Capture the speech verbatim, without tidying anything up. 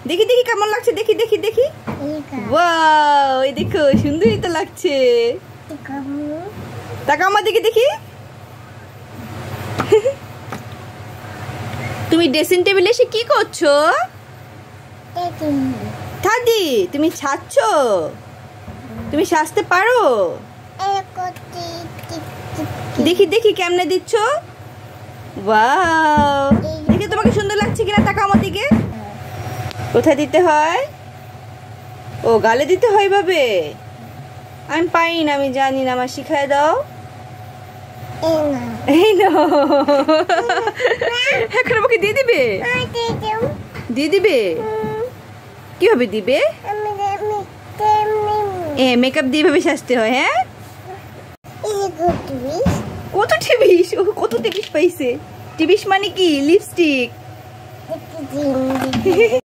দেখি দেখি কেমন লাগছে, দেখি দেখি দেখি। ওয়াও, এই দেখো সুন্দরই তো লাগছে। তাকাও আমার দিকে দেখি। তুমি ড্রেসিং টেবিলে এসে কি করছো? দাদি তুমি সাজছো? তুমি সাজতে পারো? দেখি দেখি কেমনে দিচ্ছ। ওয়াও, দেখি তোমাকে সুন্দর লাগছে কিনা, তাকাও আমার দিকে। কোথায় দিতে হয়? ও গালে দিতে হয় ভাবে। আমি পারি না, আমি জানি না, আমার শিখায় দাও। এই না, এখন আমাকে দিয়ে দিবে? দিয়ে দিবে? কিভাবে দিবে? এ মেকআপ দিয়ে ভাবে সাজতে হয়? হ্যাঁ, কত টিবিস, ও কত টিবিস পাইছে। টিবিস মানে কি? লিপস্টিক।